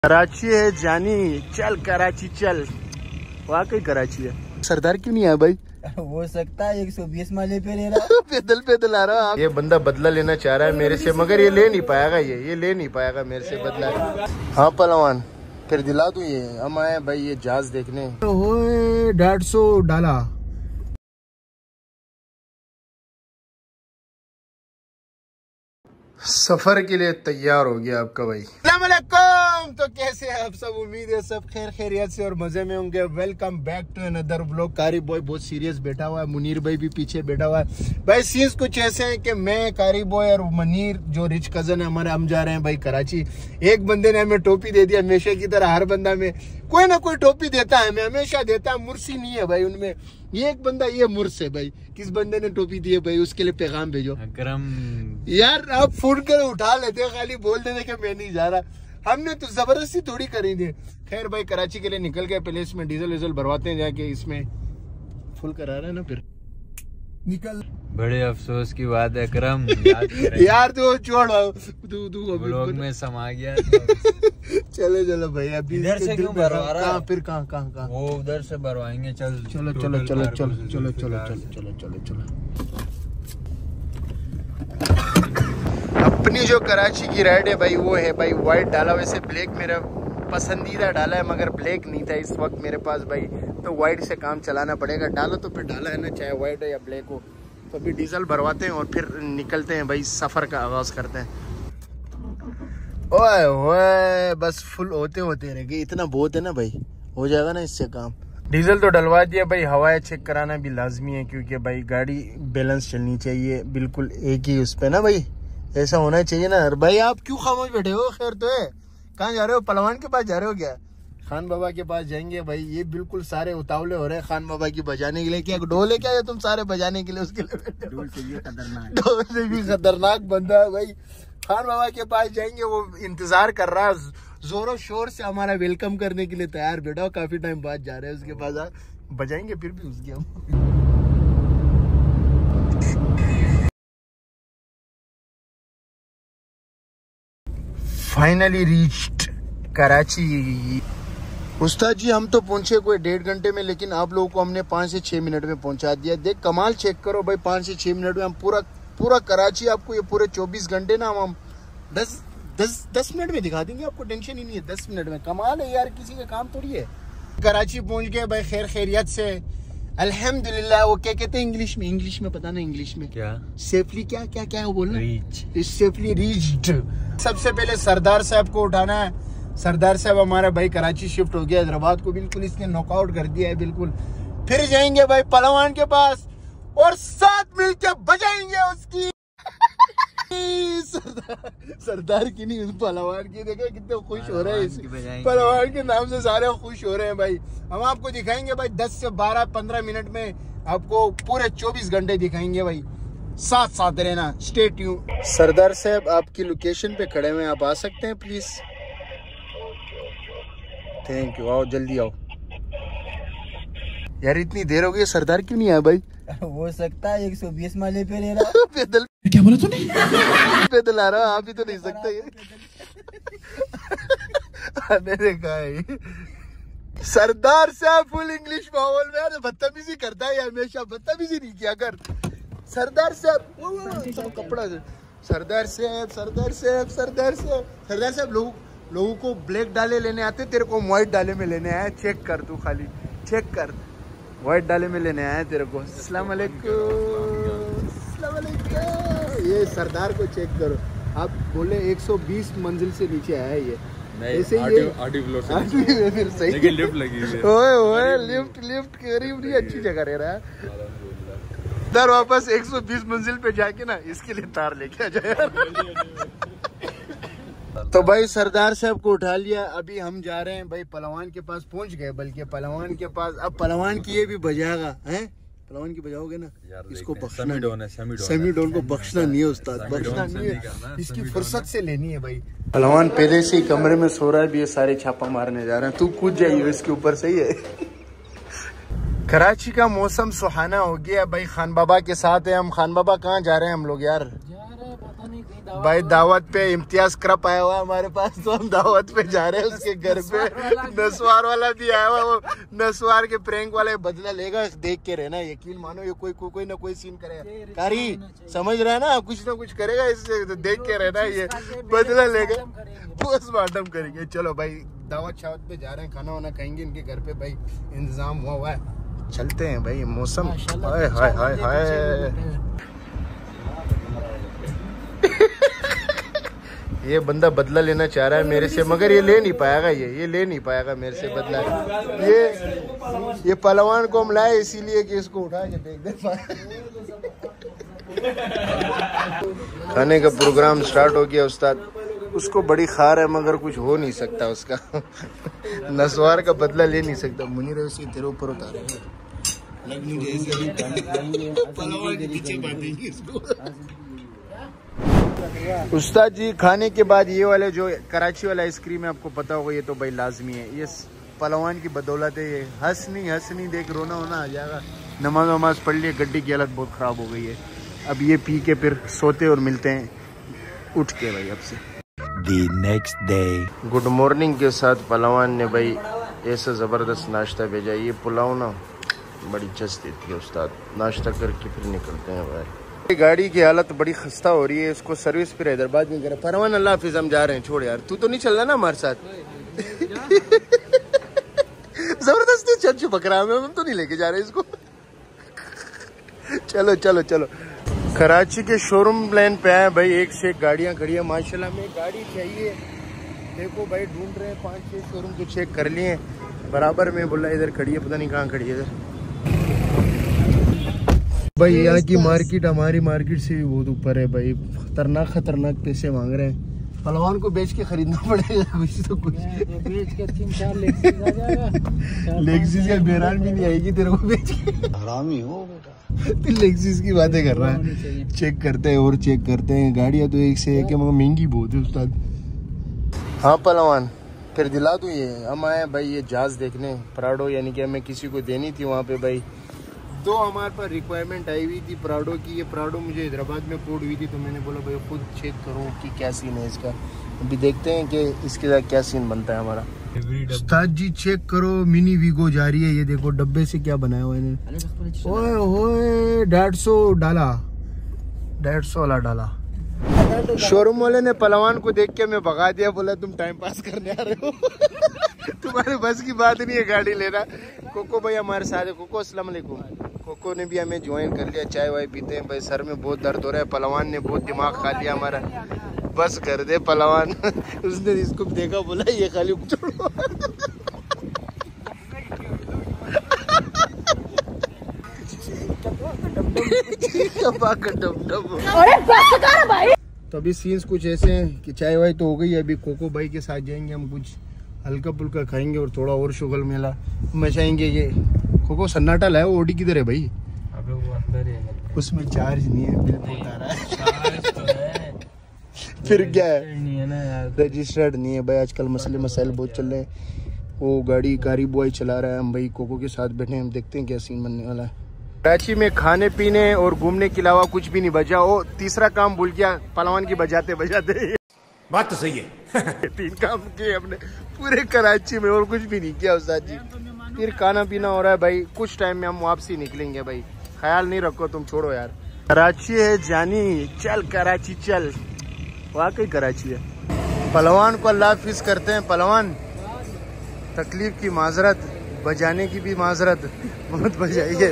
कराची है जानी, चल कराची चल। वाकई कराची है। सरदार क्यों नहीं आया भाई? हो सकता है 120 माले पे ले रहा पैदल पैदल आ रहा। ये बंदा बदला लेना चाह रहा है मेरे से, मगर ये ले नहीं पाएगा। ये ले नहीं पाएगा मेरे से बदला। हाँ पहलवान, फिर दिला दूं। ये हम आए भाई ये जहाज देखने। 150 डाला। सफर के लिए तैयार हो गया आपका भाई। अस्सलाम वालेकुम। तो कैसे हैं आप सब? उम्मीद है सब खैर खैरियत से और मजे में होंगे। Welcome back to another vlog. कारी बॉय बहुत सीरियस बैठा हुआ है, मुनीर भाई भी पीछे बैठा हुआ है। भाई सीन्स कुछ ऐसे हैं कि मैं, कारी बॉय और मुनीर जो रिच कजन है हमारे, हम जा रहे हैं भाई कराची। एक बंदे ने हमें टोपी दे दी। हमेशा की तरह हर बंदा में कोई ना कोई टोपी देता है, हमें हमेशा देता है। मुर्सी नहीं है भाई उनमें। ये एक बंदा ये मुर्स है भाई। किस बंदे ने टोपी दी है भाई, उसके लिए पैगाम भेजो। अकरम यार आप फोन कर उठा लेते, खाली बोल देते कि मैं नहीं जा रहा। हमने तो जबरदस्ती थोड़ी करी थी। खैर भाई कराची के लिए निकल गए। पहले इसमें डीजल विजल भरवाते हैं जाके। इसमें फुल करा रहे हैं ना, फिर निकल। बड़े अफसोस की बात है अकरम। यार तो छोड़ तू ब्लॉग में समा गया। चलो चलो भाई, अभी इधर से क्यों भरवा रहा है? फिर कहाँ वो उधर से भरवाएंगे। चल चलो चलो चलो चलो चलो चलो चलो चलो चलो। अपनी जो कराची की राइड है भाई वो है भाई वाइट डाला। वैसे ब्लैक मेरा पसंदीदा डाला है, मगर ब्लैक नहीं था इस वक्त मेरे पास भाई, तो वाइट से काम चलाना पड़ेगा। डाला तो फिर डाला है ना, चाहे वाइट हो या ब्लैक हो। तो अभी डीजल भरवाते हैं और फिर निकलते हैं भाई, सफ़र का आगाज़ करते हैं। ओए ओए बस फुल होते होते रह गए। इतना बहुत है ना भाई, हो जाएगा ना इससे काम। डीजल तो डलवा दिया भाई। हवाएं चेक कराना भी लाजमी है, क्योंकि भाई गाड़ी बैलेंस चलनी चाहिए बिल्कुल एक ही उस पे ना भाई, ऐसा होना चाहिए ना। भाई आप क्यों खामोश बैठे हो? खैर तो है। कहाँ जा रहे हो? पहलवान के पास जा रहे हो क्या? खान बाबा के पास जाएंगे भाई। ये बिल्कुल सारे उतावले हो रहे हैं खान बाबा की बजाने के लिए। क्या ढोल है क्या ये तुम सारे बजाने के लिए? उसके लिए ढोल चाहिए खतरनाक। ढोल से भी खतरनाक बंदा है भाई। खान बाबा के पास जाएंगे, वो इंतजार कर रहा है जोरों शोर से हमारा वेलकम करने के लिए तैयार बैठा हो। काफी टाइम बाद जा रहे हैं उसके पास, बजाएंगे फिर भी उसके हम। Finally reached Karachi. उस्ताद जी हम तो पहुंचे कोई 1.5 घंटे में, लेकिन आप लोगों को हमने 5 से 6 मिनट में पहुंचा दिया। देख कमाल, चेक करो भाई। 5 से 6 मिनट में हम पूरा कराची आपको, ये पूरे 24 घंटे ना हम 10 मिनट में दिखा देंगे आपको। टेंशन ही नहीं है, 10 मिनट में। कमाल है यार, किसी का काम थोड़ी है। कराची पहुंच गए भाई खैर खैरियत से, अल्हम्दुलिल्लाह। वो क्या कहते हैं इंग्लिश में पता नहीं इंग्लिश में क्या? सेफली क्या क्या क्या है बोलना? Safely reached. सबसे पहले सरदार साहब को उठाना है। सरदार साहब हमारा भाई कराची शिफ्ट हो गया हैदराबाद को, बिल्कुल इसने नॉकआउट कर दिया है बिल्कुल। फिर जाएंगे भाई पहलवान के पास और साथ मिलके बजाएंगे उसकी। सरदार की नहीं, उस पहलवान की। देखो कितने खुश हो रहे हैं इस पहलवान के नाम से, सारे खुश हो रहे हैं भाई। हम आपको दिखाएंगे भाई 10 से 12-15 मिनट में, आपको पूरे 24 घंटे दिखाएंगे भाई। साथ रहना, स्टे ट्यून्ड। सरदार साहब आपकी लोकेशन पे खड़े हुए, आप आ सकते हैं प्लीज? Thank you. आओ जल्दी आओ यार, इतनी देर हो गई, सरदार क्यों नहीं आया भाई? हो सकता है 120 माले पे ले रहा पैदल। क्या बोला तूने? पैदल आ रहा, आप ही तो नहीं सकते ये। देखा है सरदार साहब फुल इंग्लिश माहौल में। यार बदतमीजी करता है, हमेशा बदतमीजी नहीं किया कर। सरदार साहब कपड़ा। सरदार साहब लोगों को ब्लैक डाले लेने आते, तेरे को व्हाइट डाले में लेने आया। चेक कर तू, खाली चेक कर। व्हाइट डाले में लेने आया तेरे को। अस्सलाम वालेकुम। ये सरदार को चेक करो। आप बोले 120 मंजिल से नीचे आया ये। ऐसे ये फिर सही, लेकिन लिफ्ट लगी है। ओए लिफ्ट करीब नहीं, अच्छी जगह रह रहा है। इधर वापस 120 मंजिल पे जाके ना इसके लिए तार लेके आ जाए। तो भाई सरदार साहब को उठा लिया। अभी हम जा रहे हैं भाई पहलवान के पास, पहुंच गए बल्कि पहलवान के पास। अब पहलवान की ये भी बजाएगा हैं? पहलवान की बजाओगे ना, इसको बख्शना सेमीडोन को बख्शना नहीं है उस्ताद, बख्शना नहीं है। इसकी फुर्सत से लेनी है भाई। पहलवान पहले से ही कमरे में सो रहा है, भी ये सारे छापा मारने जा रहे हैं। तू कूद जाइए इसके ऊपर, सही है। कराची का मौसम सुहाना हो गया भाई। खान बाबा के साथ है हम। खान बाबा कहाँ जा रहे हैं हम लोग यार? भाई दावत पे इम्तियाज क्रप आया हुआ है हमारे पास, तो हम दावत पे जा रहे हैं उसके घर पे। नस्वार वाला भी आया हुआ, वो नस्वार के प्रैंक वाला बदला लेगा। देख के रहना, यकीन मानो ये कोई ना कोई सीन करेगा। कारी समझ रहा है ना, कुछ ना कुछ करेगा इससे, तो देख के रहना, ये बदला लेगा, पोस्टमार्टम करेंगे। चलो भाई दावत शावत पे जा रहे हैं, खाना वाना खाएंगे इनके घर पे भाई, इंतजाम हुआ है। चलते हैं भाई, मौसम हाय हाय हाय हाय। ये बंदा बदला लेना चाह रहा है मेरे से, मगर ये ले नहीं पाएगा, ये ले नहीं पाएगा मेरे से बदला। ये पहलवान को हम लाए इसीलिए कि इसको उठा के देख दे। खाने का प्रोग्राम स्टार्ट हो गया उस्ताद। उसको बड़ी खार है मगर कुछ हो नहीं सकता उसका। नस्वार का बदला ले नहीं सकता। मुनीर उसके तेरे ऊपर उतारे उस्ताद जी। खाने के बाद ये वाले जो कराची वाला आइसक्रीम है, आपको पता होगा, ये तो भाई लाजमी है। ये पहलवान की बदौलत है। ये हंस नहीं देख, रोना होना आ जाएगा। नमाज वमाज पढ़ लिए, गड्डी की हालत बहुत ख़राब हो गई है। अब ये पी के फिर सोते और मिलते हैं उठ के भाई अब से। The next day. Good morning के साथ पहलवान ने भाई ऐसा ज़बरदस्त नाश्ता भेजा। ये पुलाव ना बड़ी जस देती है उस्ताद। नाश्ता करके फिर निकलते हैं भाई। गाड़ी की हालत बड़ी खस्ता हो रही है, इसको सर्विस फिर हैदराबाद में करा। परवान अल्लाह हाफिज़, हम जा रहे हैं। छोड़ यार, तू तो नहीं चल रहा ना हमारे साथ। जबरदस्ती चल चुप बकरा में, हम तो नहीं लेके जा रहे इसको। चलो चलो चलो। कराची के शोरूम प्लान पे आए भाई, एक से एक गाड़ियाँ खड़ी है माशाल्लाह। में गाड़ी चाहिए, देखो भाई ढूंढ रहे हैं, 5-6 शोरूम तो चेक कर लिए बराबर में। बोला इधर खड़ी है, पता नहीं कहाँ खड़ी है इधर। भाई यहाँ की मार्केट हमारी मार्केट से भी बहुत ऊपर है भाई। खतरनाक पैसे मांग रहे हैं। पहलवान को बेच के खरीदना पड़ेगा कुछ तो कुछ। बेच के 3-4 लेक्सिस का बेरान भी नहीं आएगी तेरे को बेच के। हरामी हो बेटा, तू लेक्सिस की बातें कर रहा है। चेक करते हैं और चेक करते हैं, गाड़ियाँ तो एक से एक है मगर महंगी बहुत है उस्ताद। हाँ पहलवान फिर दिला दूँ। ये हम आए भाई ये जहाज देखने, प्राडो, यानी कि हमें किसी को देनी थी वहाँ पे भाई। तो हमारे पास रिक्वायरमेंट आई हुई थी प्राडो की। ये प्राडो मुझे हैदराबाद में कोड हुई थी, तो मैंने बोला भाई खुद चेक करूँ कि क्या सीन है इसका। अभी देखते हैं कि इसके साथ क्या सीन बनता है हमारा। उस्ताद जी चेक करो, मिनी वीगो जा रही है। ये देखो डब्बे से क्या बनाया हुआ है। ओए ओए 150 डाला, 150 वाला डाला। शोरूम वाले ने पहलवान को देख के मैं भगा दिया, बोला तुम टाइम पास करने आ रहे हो। तुम्हारे बस की बात नहीं है गाड़ी लेना। कोको भाई हमारे साथ है। कोको अस्सलाम वालेकुम। कोको ने भी हमें ज्वाइन कर लिया, चाय वाय पीते हैं भाई। सर में बहुत दर्द हो रहा है, पहलवान ने बहुत दिमाग खा लिया हमारा। बस कर दे पहलवान। उसने इसको देखा, बोला ये खाली छोड़ो। तो अभी सीन्स कुछ ऐसे हैं कि चाय वाय तो हो गई। अभी कोको भाई के साथ जाएंगे हम, कुछ हल्का पुल्का खाएंगे और थोड़ा और शुगल मेला मचाएंगे। ये कोको सन्नाटा लाया, वो ओडी किधर है भाई? अबे वो अंदर ही है, उसमें चार्ज नहीं है, बिल बहुत आ रहा है। चार्ज तो है फिर क्या है, नहीं है ना यार, रजिस्टर्ड नहीं है भाई। आजकल मसले मसाइल बहुत चल रहे हैं। वो गाड़ी कारी बॉय चला रहा है, हम भाई कोको के साथ बैठे हैं। हम देखते हैं क्या सीन बनने वाला है। कराची में खाने पीने और घूमने के अलावा कुछ भी नहीं बचा। वो तीसरा काम भूल गया पहलवान की बजाते बजाते। बात तो सही है। 3 काम किए हमने पूरे कराची में और कुछ भी नहीं किया उस्ताद जी। फिर खाना पीना हो रहा है भाई। कुछ टाइम में हम वापसी निकलेंगे भाई, ख्याल नहीं रखो तुम, छोड़ो यार। कराची है जानी, चल कराची चल। वाकई कराची है। पहलवान को अल्लाह हाफिज करते हैं। पहलवान तकलीफ की माजरत, बजाने की भी माजरत, बहुत बजाइए।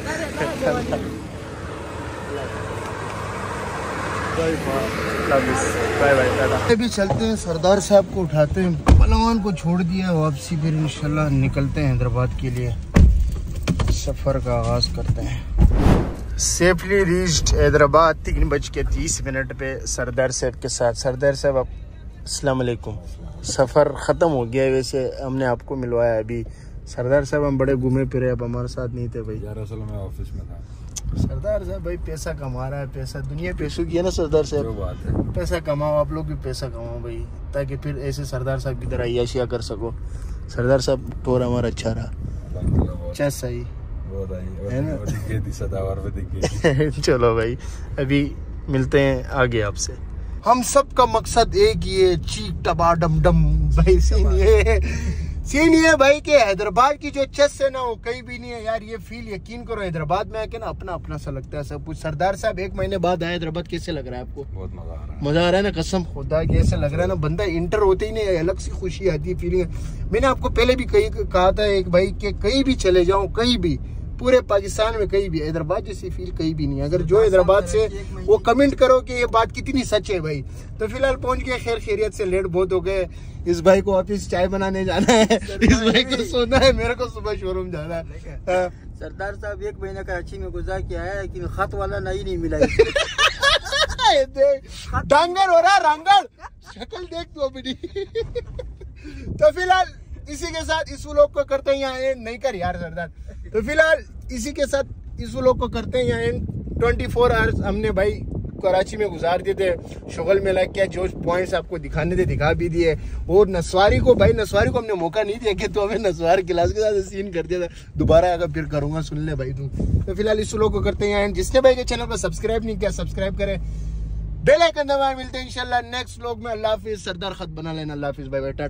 Bye bye Tata. अभी चलते हैं, सरदार साहब को उठाते हैं, पहलवान को छोड़ दिया वापसी। फिर इंशाल्लाह निकलते हैं हैदराबाद के लिए, सफर का आगाज करते हैं। सेफली रीच्ड हैदराबाद 3:30 पे सरदार साहब के साथ। सरदार साहब अस्सलाम वालेकुम। सफ़र ख़त्म हो गया है, वैसे हमने आपको मिलवाया अभी। सरदार साहब हम बड़े घूमे फिरे, अब हमारे साथ नहीं थे भाई। यार असल में ऑफिस में था। सरदार साहब भाई पैसा कमा रहा है, पैसा दुनिया पैसों की है ना सरदार साहब। जो बात है, पैसा कमाओ, आप लोग भी पैसा कमाओ भाई, ताकि फिर ऐसे सरदार साहब की तरह अय्याशियाँ कर सको। सरदार साहब टूर हमारा अच्छा रहा, अच्छा सही है ना। सदावर पे दिख गई। चलो भाई अभी मिलते हैं आगे आपसे। हम सब का मकसद एक ही है, चीक टबा डम डम भाई। सीन ये भाई कि हैदराबाद की जो चेस है ना वो कहीं भी नहीं है यार। ये फील यकीन करो हैदराबाद में आके ना अपना अपना सा लगता है सब कुछ। सरदार साहब 1 महीने बाद आए हैदराबाद, कैसे लग रहा है आपको? बहुत मजा आ रहा है। मजा आ रहा है ना, कसम खुदा की ऐसे लग रहा है ना बंदा इंटर होते ही नहीं अलग सी खुशी आती है, फीलिंग है। मैंने आपको पहले भी कहा था एक भाई कि कहीं भी चले जाओ, कहीं भी पूरे पाकिस्तान में कहीं भी हैदराबाद जैसी फील कहीं भी नहीं है। अगर जो हैदराबाद से वो कमेंट करो कि ये बात कितनी सच है भाई। तो फिलहाल पहुंच गए खैर खैरियत से, लेट बहुत हो गए। इस भाई को ऑफिस चाय बनाने जाना है, इस भाई को सोना है, मेरे को सुबह शोरूम जाना है। सरदार साहब 1 महीना कराची में गुजार के आया, लेकिन खत वाला नहीं मिला। डांगर हो रहा रांगड़, शक्ल देख तू अपनी। तो फिलहाल इसी के साथ इस व्लॉग को करते हैं यहाँ एंड। नहीं कर यार सरदार। तो फिलहाल इसी के साथ इस व्लॉग को करते हैं यहाँ एंड। 24 आवर्स हमने भाई कराची में गुजार दिए थे, शुगल में लग के जो पॉइंट्स आपको दिखाने थे दिखा भी दिए। और नसवारी को हमने मौका नहीं दिया कि तो हमें नसवार क्लास के साथ सीन कर दिया था। दोबारा अगर फिर करूंगा, सुन ले भाई तू। तो फिलहाल इस व्लॉग को करते हैं यहाँ एंड। जिसने भाई के चैनल को सब्सक्राइब नहीं किया सब्सक्राइब करें, बेल आइकन दबाएं। मिलते हैं इंशाल्लाह नेक्स्ट व्लॉग में। अल्लाह हाफिज। सरदार खत बना लेना। अल्लाह हाफिज, बाय बाय।